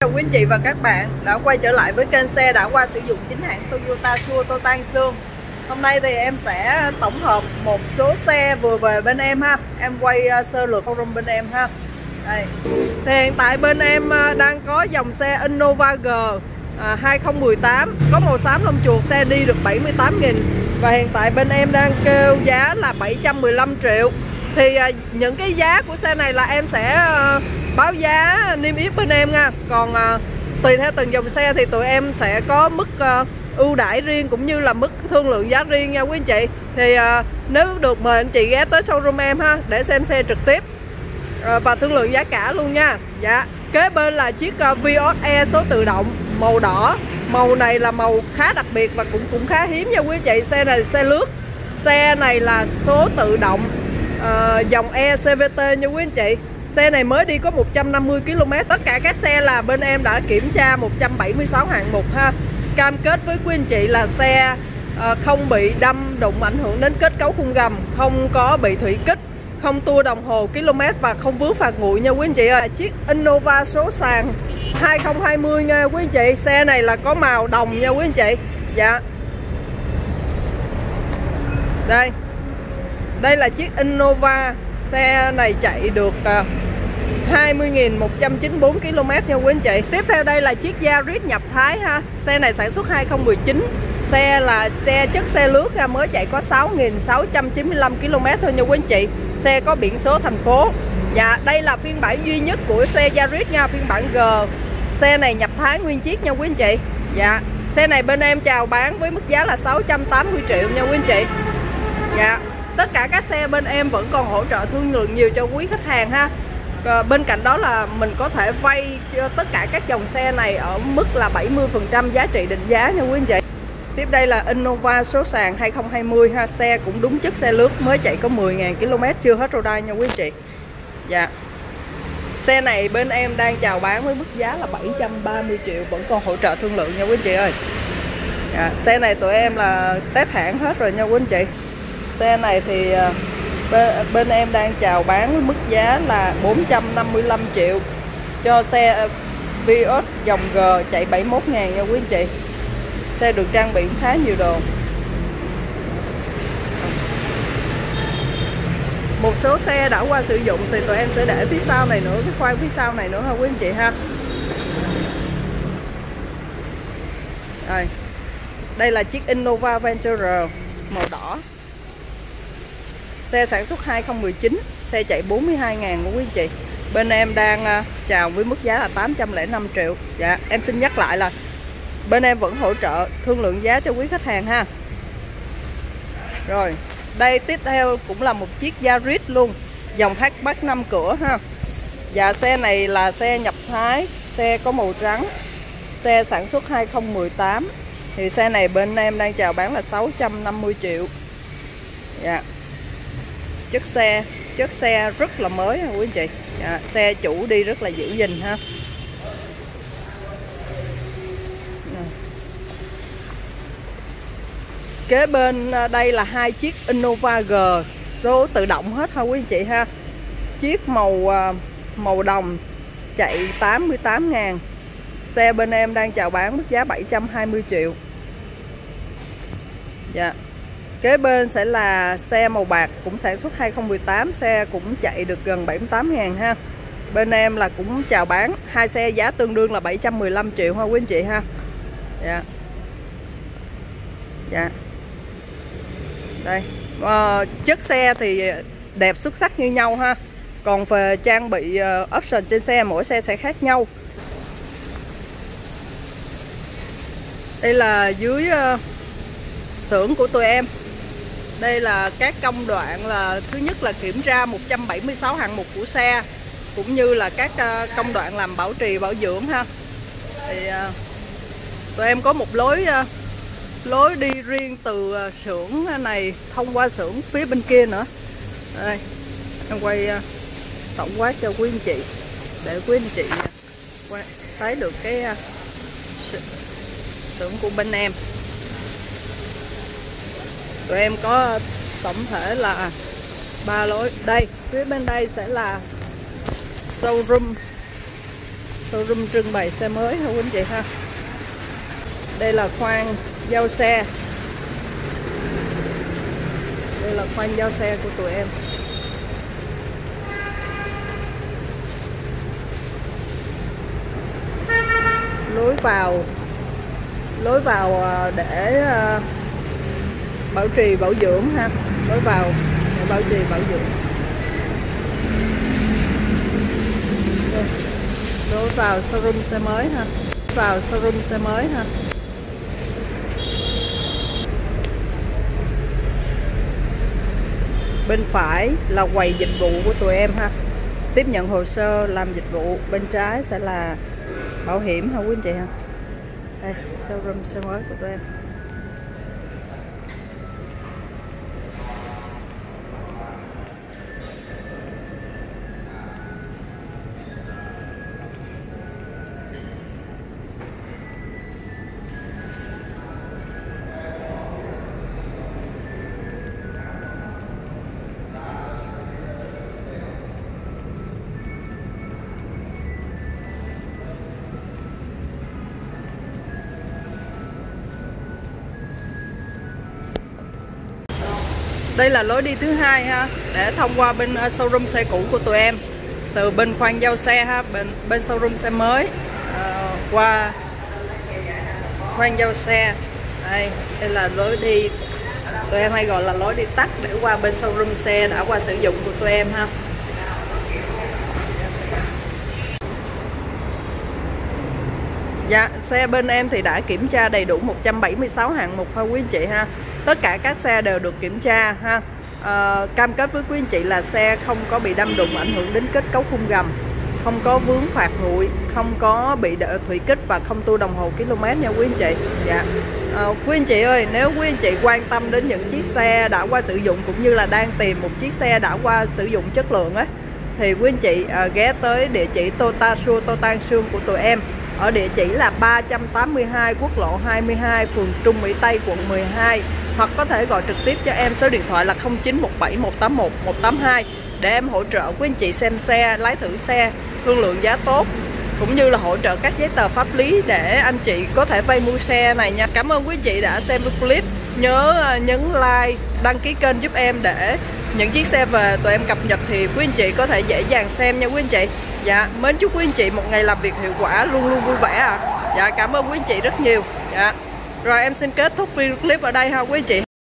quý anh chị và các bạn đã quay trở lại với kênh xe đã qua sử dụng chính hãng Toyota Toyota An Sương. Hôm nay thì em sẽ tổng hợp một số xe vừa về bên em ha. Em quay sơ lược showroom bên em ha. Đây. Thì hiện tại bên em đang có dòng xe Innova G 2018 có màu xám lông chuột, xe đi được 78.000 và hiện tại bên em đang kêu giá là 715 triệu. Thì những cái giá của xe này là em sẽ báo giá niêm yết bên em nha. Còn tùy theo từng dòng xe thì tụi em sẽ có mức ưu đãi riêng cũng như là mức thương lượng giá riêng nha quý anh chị. Thì nếu được mời anh chị ghé tới showroom em ha để xem xe trực tiếp và thương lượng giá cả luôn nha. Dạ. Kế bên là chiếc Vios E số tự động màu đỏ. Màu này là màu khá đặc biệt và cũng khá hiếm nha quý anh chị. Xe này xe lướt. Xe này là số tự động dòng E CVT nha quý anh chị. Xe này mới đi có 150 km. Tất cả các xe là bên em đã kiểm tra 176 hạng mục ha. Cam kết với quý anh chị là xe không bị đâm đụng ảnh hưởng đến kết cấu khung gầm, không có bị thủy kích, không tua đồng hồ km và không vướng phạt nguội nha quý anh chị ơi. Chiếc Innova số sàn 2020 nha quý anh chị. Xe này là có màu đồng nha quý anh chị. Dạ. Đây là chiếc Innova. Xe này chạy được 20.194 km nha quý anh chị. Tiếp theo đây là chiếc Yaris nhập Thái ha. Xe này sản xuất 2019. Xe là xe chất xe lướt ha, mới chạy có 6.695 km thôi nha quý anh chị. Xe có biển số thành phố. Dạ, đây là phiên bản duy nhất của xe Yaris nha, phiên bản G. Xe này nhập Thái nguyên chiếc nha quý anh chị. Dạ. Xe này bên em chào bán với mức giá là 680 triệu nha quý anh chị. Dạ. Tất cả các xe bên em vẫn còn hỗ trợ thương lượng nhiều cho quý khách hàng ha. Bên cạnh đó là mình có thể vay cho tất cả các dòng xe này ở mức là 70% giá trị định giá nha quý anh chị. Tiếp đây là Innova số sàn 2020 ha. Xe cũng đúng chất xe lướt, mới chạy có 10.000 km, chưa hết road đai nha quý anh chị. Dạ. Xe này bên em đang chào bán với mức giá là 730 triệu, vẫn còn hỗ trợ thương lượng nha quý anh chị ơi. Dạ. Xe này tụi em là test hãng hết rồi nha quý anh chị. Xe này thì bên em đang chào bán với mức giá là 455 triệu cho xe Vios dòng G chạy 71.000 nha quý anh chị. Xe được trang bị khá nhiều đồ. Một số xe đã qua sử dụng thì tụi em sẽ để phía sau này nữa, cái khoang phía sau này nữa ha quý anh chị ha. Rồi. Đây là chiếc Innova Venture màu đỏ. Xe sản xuất 2019, xe chạy 42.000 của quý anh chị. Bên em đang chào với mức giá là 805 triệu. Dạ, em xin nhắc lại là bên em vẫn hỗ trợ thương lượng giá cho quý khách hàng ha. Rồi, đây tiếp theo cũng là một chiếc Yaris luôn, dòng hatchback 5 cửa ha. Dạ, xe này là xe nhập Thái, xe có màu trắng. Xe sản xuất 2018. Thì xe này bên em đang chào bán là 650 triệu. Dạ. Chất xe rất là mới ha quý anh chị. Dạ, xe chủ đi rất là giữ gìn ha. Kế bên đây là hai chiếc Innova G số tự động hết ha quý anh chị ha. Chiếc màu đồng chạy 88.000. Xe bên em đang chào bán mức giá 720 triệu. Dạ. Kế bên sẽ là xe màu bạc cũng sản xuất 2018, xe cũng chạy được gần 78.000 ha. Bên em là cũng chào bán hai xe giá tương đương là 715 triệu ha quý anh chị ha. Dạ. Dạ. Đây. Chất xe thì đẹp xuất sắc như nhau ha. Còn về trang bị option trên xe mỗi xe sẽ khác nhau. Đây là dưới xưởng của tụi em. Đây là các công đoạn, là thứ nhất là kiểm tra 176 hạng mục của xe, cũng như là các công đoạn làm bảo trì bảo dưỡng ha. Thì tụi em có một lối đi riêng từ xưởng này thông qua xưởng phía bên kia nữa. Đây, em quay tổng quát cho quý anh chị để quý anh chị thấy được cái xưởng của bên em. Tụi em có tổng thể là 3 lối. Đây, phía bên đây sẽ là showroom Showroom trưng bày xe mới ha quý anh chị ha. Đây là khoang giao xe. Đây là khoang giao xe của tụi em. Lối vào để bảo trì bảo dưỡng ha. Lối vào để bảo trì bảo dưỡng. Đây. Lối vào showroom xe mới ha. Vào showroom xe mới ha. Bên phải là quầy dịch vụ của tụi em ha, tiếp nhận hồ sơ làm dịch vụ. Bên trái sẽ là bảo hiểm ha quý anh chị ha. Đây, showroom xe mới của tụi em. Đây là lối đi thứ hai ha, để thông qua bên showroom xe cũ của tụi em. Từ bên khoang giao xe ha, bên showroom xe mới qua khoang giao xe. Đây là lối đi, tụi em hay gọi là lối đi tắt để qua bên showroom xe đã qua sử dụng của tụi em ha. Dạ, xe bên em thì đã kiểm tra đầy đủ 176 hạng mục ha quý anh chị ha. Tất cả các xe đều được kiểm tra ha. Cam kết với quý anh chị là xe không có bị đâm đụng ảnh hưởng đến kết cấu khung gầm, không có vướng phạt nguội, không có bị thủy kích và không tua đồng hồ km nha quý anh chị. Dạ. Quý anh chị ơi, nếu quý anh chị quan tâm đến những chiếc xe đã qua sử dụng cũng như là đang tìm một chiếc xe đã qua sử dụng chất lượng á, thì quý anh chị ghé tới địa chỉ Totan Sương của tụi em ở địa chỉ là 382 quốc lộ 22, phường Trung Mỹ Tây, quận 12. Hoặc có thể gọi trực tiếp cho em số điện thoại là 0917 181 182 để em hỗ trợ quý anh chị xem xe, lái thử xe, thương lượng giá tốt, cũng như là hỗ trợ các giấy tờ pháp lý để anh chị có thể vay mua xe này nha. Cảm ơn quý anh chị đã xem clip. Nhớ nhấn like, đăng ký kênh giúp em để những chiếc xe về tụi em cập nhật thì quý anh chị có thể dễ dàng xem nha quý anh chị. Dạ, mến chúc quý anh chị một ngày làm việc hiệu quả, luôn luôn vui vẻ ạ. Dạ, cảm ơn quý anh chị rất nhiều. Dạ. Rồi em xin kết thúc video clip ở đây ha quý anh chị.